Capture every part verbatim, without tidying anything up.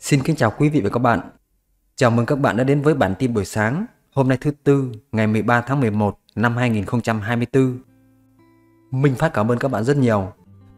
Xin kính chào quý vị và các bạn. Chào mừng các bạn đã đến với bản tin buổi sáng hôm nay thứ Tư ngày mười ba tháng mười một năm hai nghìn không trăm hai mươi tư. Minh Phát cảm ơn các bạn rất nhiều.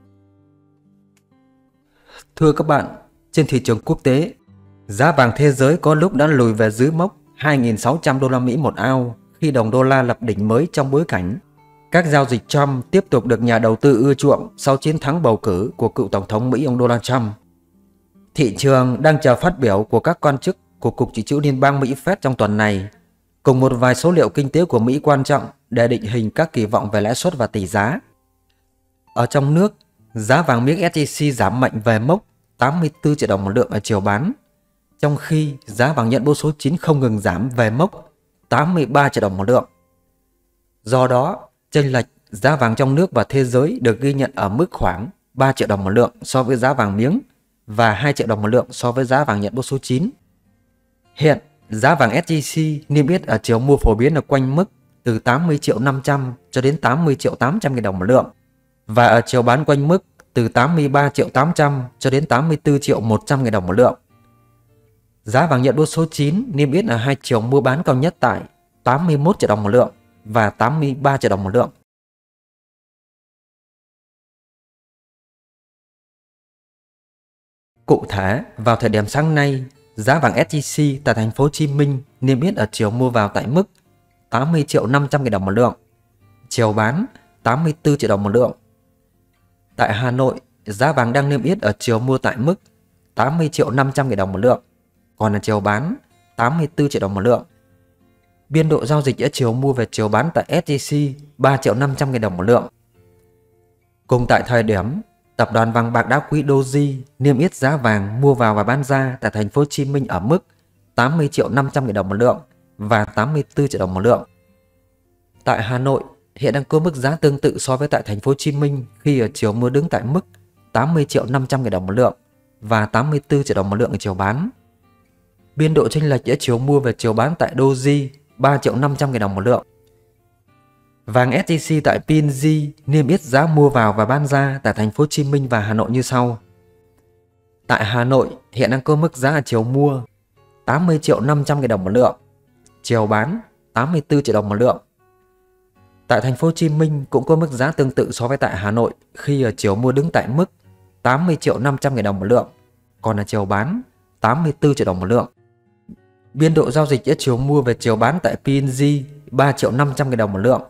Thưa các bạn, trên thị trường quốc tế, giá vàng thế giới có lúc đã lùi về dưới mốc hai nghìn sáu trăm đô la Mỹ một ounce khi đồng đô la lập đỉnh mới trong bối cảnh các giao dịch Trump tiếp tục được nhà đầu tư ưa chuộng sau chiến thắng bầu cử của cựu Tổng thống Mỹ ông Donald Trump. Thị trường đang chờ phát biểu của các quan chức của Cục Dự trữ Liên bang Mỹ Fed trong tuần này, cùng một vài số liệu kinh tế của Mỹ quan trọng để định hình các kỳ vọng về lãi suất và tỷ giá. Ở trong nước, giá vàng miếng ét gi xê giảm mạnh về mốc tám mươi tư triệu đồng một lượng ở chiều bán, trong khi giá vàng nhận bố số chín không ngừng giảm về mốc tám mươi ba triệu đồng một lượng. Do đó, chênh lệch giá vàng trong nước và thế giới được ghi nhận ở mức khoảng ba triệu đồng một lượng so với giá vàng miếng và hai triệu đồng một lượng so với giá vàng nhận bố số chín. Hiện, giá vàng ét gi xê niêm yết ở chiều mua phổ biến ở quanh mức từ tám mươi triệu năm trăm cho đến tám mươi triệu tám trăm nghìn đồng một lượng và ở chiều bán quanh mức từ tám mươi ba triệu tám trăm cho đến tám mươi tư triệu một trăm nghìn đồng một lượng. Giá vàng nhận bố số chín niêm yết ở hai chiều mua bán cao nhất tại tám mươi mốt triệu đồng một lượng và tám mươi ba triệu đồng một lượng. Cụ thể, vào thời điểm sáng nay, giá vàng ét gi xê tại thành phố Hồ Chí Minh niêm yết ở chiều mua vào tại mức tám mươi triệu năm trăm nghìn đồng một lượng, chiều bán tám mươi tư triệu đồng một lượng. Tại Hà Nội, giá vàng đang niêm yết ở chiều mua tại mức tám mươi triệu năm trăm nghìn đồng một lượng, còn ở chiều bán tám mươi tư triệu đồng một lượng. Biên độ giao dịch ở chiều mua về chiều bán tại ét gi xê ba triệu năm trăm nghìn đồng một lượng. Cùng tại thời điểm, Tập đoàn vàng bạc đá quý Doji niêm yết giá vàng mua vào và bán ra tại thành phố Hồ Chí Minh ở mức tám mươi triệu năm trăm nghìn đồng một lượng và tám mươi tư triệu đồng một lượng. Tại Hà Nội, hiện đang có mức giá tương tự so với tại thành phố Hồ Chí Minh khi ở chiều mua đứng tại mức tám mươi triệu năm trăm nghìn đồng một lượng và tám mươi tư triệu đồng một lượng ở chiều bán. Biên độ chênh lệch giữa chiều mua và chiều bán tại Doji ba triệu năm trăm nghìn đồng một lượng. Vàng ét gi xê tại pê en giê niêm yết giá mua vào và bán ra tại thành phố Hồ Chí Minh và Hà Nội như sau. Tại Hà Nội, hiện đang có mức giá ở chiều mua tám mươi triệu năm trăm nghìn đồng một lượng, chiều bán tám mươi tư triệu đồng một lượng. Tại thành phố Hồ Chí Minh cũng có mức giá tương tự so với tại Hà Nội khi ở chiều mua đứng tại mức tám mươi triệu năm trăm nghìn đồng một lượng, còn ở chiều bán tám mươi tư triệu đồng một lượng. Biên độ giao dịch giữa chiều mua về chiều bán tại pê en giê ba triệu năm trăm nghìn đồng một lượng.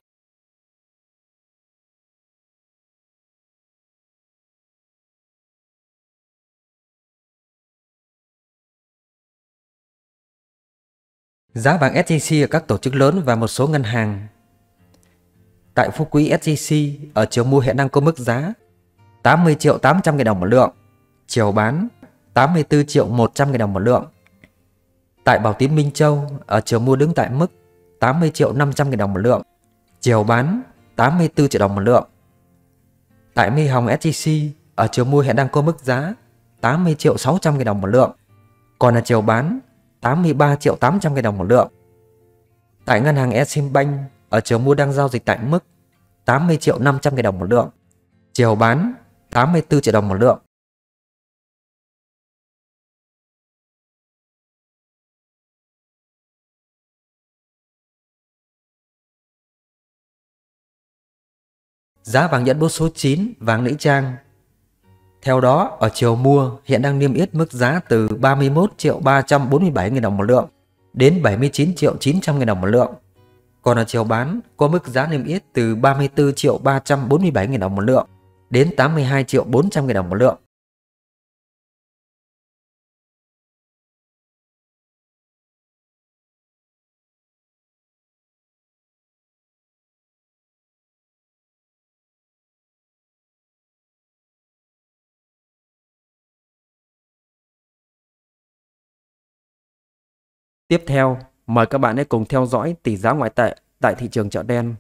Giá vàng ét gi xê ở các tổ chức lớn và một số ngân hàng. Tại Phú Quý ét gi xê ở chiều mua hiện đang có mức giá tám mươi triệu tám trăm nghìn đồng một lượng, chiều bán tám mươi tư triệu một trăm nghìn đồng một lượng. Tại Bảo Tín Minh Châu ở chiều mua đứng tại mức tám mươi triệu năm trăm nghìn đồng một lượng, chiều bán tám mươi tư triệu đồng một lượng. Tại My Hồng ét gi xê ở chiều mua hiện đang có mức giá tám mươi triệu sáu trăm nghìn đồng một lượng, còn ở chiều bán tám mươi ba triệu tám trăm nghìn đồng một lượng. Tại ngân hàng Eximbank ở chiều mua đang giao dịch tại mức tám mươi triệu năm trăm nghìn đồng một lượng, chiều bán tám mươi tư triệu đồng một lượng. Giá vàng nhẫn bố số chín vàng nữ trang. Theo đó, ở chiều mua hiện đang niêm yết mức giá từ ba mươi mốt triệu ba trăm bốn mươi bảy nghìn đồng một lượng đến bảy mươi chín triệu chín trăm nghìn đồng một lượng. Còn ở chiều bán có mức giá niêm yết từ ba mươi tư triệu ba trăm bốn mươi bảy nghìn đồng một lượng đến tám mươi hai triệu bốn trăm nghìn đồng một lượng. Tiếp theo, mời các bạn hãy cùng theo dõi tỷ giá ngoại tệ tại thị trường chợ đen.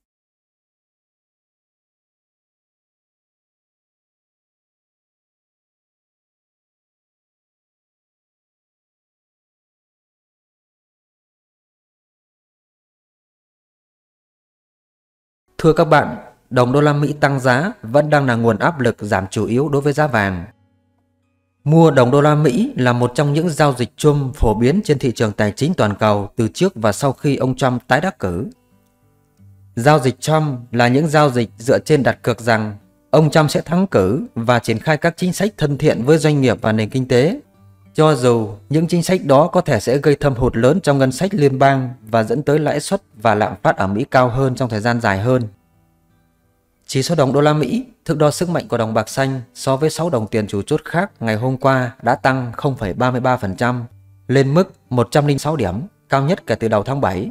Thưa các bạn, đồng đô la Mỹ tăng giá vẫn đang là nguồn áp lực giảm chủ yếu đối với giá vàng. Mua đồng đô la Mỹ là một trong những giao dịch chung phổ biến trên thị trường tài chính toàn cầu từ trước và sau khi ông Trump tái đắc cử. Giao dịch Trump là những giao dịch dựa trên đặt cược rằng ông Trump sẽ thắng cử và triển khai các chính sách thân thiện với doanh nghiệp và nền kinh tế, cho dù những chính sách đó có thể sẽ gây thâm hụt lớn trong ngân sách liên bang và dẫn tới lãi suất và lạm phát ở Mỹ cao hơn trong thời gian dài hơn. Chỉ số đồng đô la Mỹ, thước đo sức mạnh của đồng bạc xanh so với sáu đồng tiền chủ chốt khác ngày hôm qua đã tăng không phẩy ba mươi ba phần trăm lên mức một trăm lẻ sáu điểm, cao nhất kể từ đầu tháng bảy.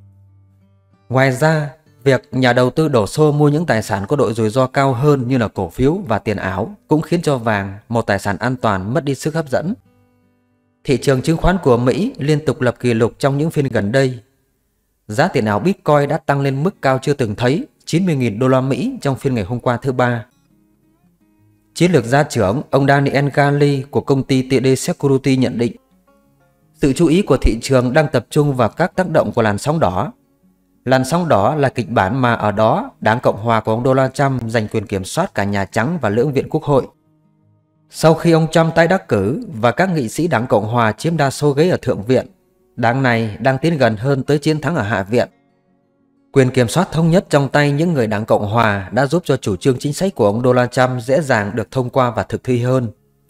Ngoài ra, việc nhà đầu tư đổ xô mua những tài sản có độ rủi ro cao hơn như là cổ phiếu và tiền ảo cũng khiến cho vàng, một tài sản an toàn, mất đi sức hấp dẫn. Thị trường chứng khoán của Mỹ liên tục lập kỷ lục trong những phiên gần đây. Giá tiền ảo Bitcoin đã tăng lên mức cao chưa từng thấy, chín mươi nghìn đô la Mỹ trong phiên ngày hôm qua thứ ba. Chiến lược gia trưởng ông Daniel Galley của công ty tê đê Security nhận định, sự chú ý của thị trường đang tập trung vào các tác động của làn sóng đỏ. Làn sóng đỏ là kịch bản mà ở đó Đảng Cộng hòa của ông Donald Trump giành quyền kiểm soát cả Nhà Trắng và lưỡng viện Quốc hội. Sau khi ông Trump tái đắc cử và các nghị sĩ Đảng Cộng hòa chiếm đa số ghế ở Thượng viện, đảng này đang tiến gần hơn tới chiến thắng ở Hạ viện. Quyền kiểm soát thống nhất trong tay những người Đảng Cộng hòa đã giúp cho chủ trương chính sách của ông Donald Trump dễ dàng được thông qua và thực thi hơn.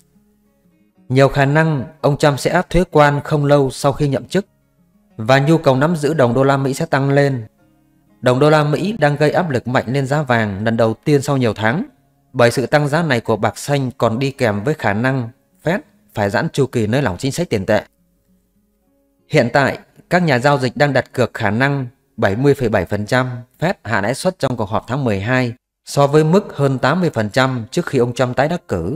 Nhiều khả năng ông Trump sẽ áp thuế quan không lâu sau khi nhậm chức và nhu cầu nắm giữ đồng đô la Mỹ sẽ tăng lên. Đồng đô la Mỹ đang gây áp lực mạnh lên giá vàng lần đầu tiên sau nhiều tháng, bởi sự tăng giá này của bạc xanh còn đi kèm với khả năng Fed phải giãn chu kỳ nới lỏng chính sách tiền tệ. Hiện tại, các nhà giao dịch đang đặt cược khả năng bảy mươi phẩy bảy phần trăm Fed hạ lãi suất trong cuộc họp tháng mười hai so với mức hơn tám mươi phần trăm trước khi ông Trump tái đắc cử.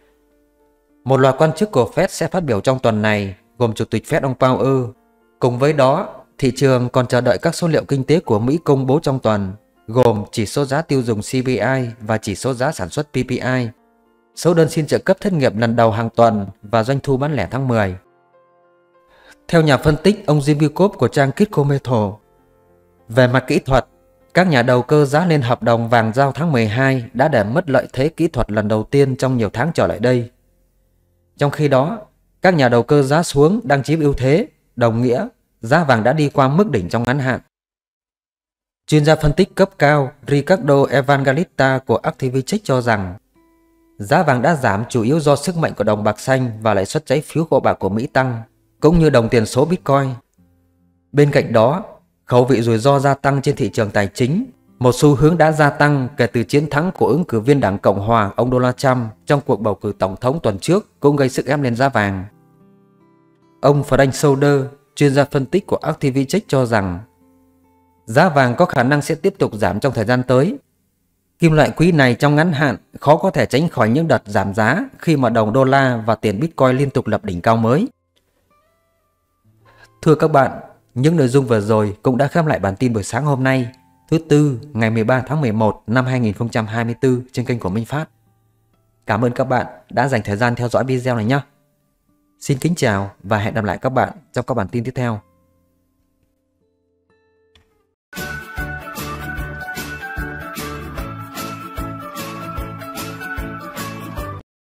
Một loạt quan chức của Fed sẽ phát biểu trong tuần này, gồm Chủ tịch Fed ông Powell. Cùng với đó, thị trường còn chờ đợi các số liệu kinh tế của Mỹ công bố trong tuần, gồm chỉ số giá tiêu dùng xê pê i và chỉ số giá sản xuất pê pê i, số đơn xin trợ cấp thất nghiệp lần đầu hàng tuần và doanh thu bán lẻ tháng mười. Theo nhà phân tích ông Jim Bicop của trang Kitco Metal, về mặt kỹ thuật, các nhà đầu cơ giá lên hợp đồng vàng giao tháng mười hai đã để mất lợi thế kỹ thuật lần đầu tiên trong nhiều tháng trở lại đây. Trong khi đó, các nhà đầu cơ giá xuống đang chiếm ưu thế, đồng nghĩa giá vàng đã đi qua mức đỉnh trong ngắn hạn. Chuyên gia phân tích cấp cao Ricardo Evangelista của Activicheck cho rằng giá vàng đã giảm chủ yếu do sức mạnh của đồng bạc xanh và lãi suất trái phiếu kho bạc của Mỹ tăng, cũng như đồng tiền số Bitcoin. Bên cạnh đó, khẩu vị rủi ro gia tăng trên thị trường tài chính, một xu hướng đã gia tăng kể từ chiến thắng của ứng cử viên Đảng Cộng hòa ông Donald Trump trong cuộc bầu cử tổng thống tuần trước, cũng gây sức ép lên giá vàng. Ông Frank Soder, chuyên gia phân tích của Activicheck cho rằng giá vàng có khả năng sẽ tiếp tục giảm trong thời gian tới. Kim loại quý này trong ngắn hạn khó có thể tránh khỏi những đợt giảm giá khi mà đồng đô la và tiền Bitcoin liên tục lập đỉnh cao mới. Thưa các bạn, những nội dung vừa rồi cũng đã khép lại bản tin buổi sáng hôm nay, thứ Tư ngày mười ba tháng mười một năm hai nghìn không trăm hai mươi tư trên kênh của Minh Phát. Cảm ơn các bạn đã dành thời gian theo dõi video này nhé. Xin kính chào và hẹn gặp lại các bạn trong các bản tin tiếp theo.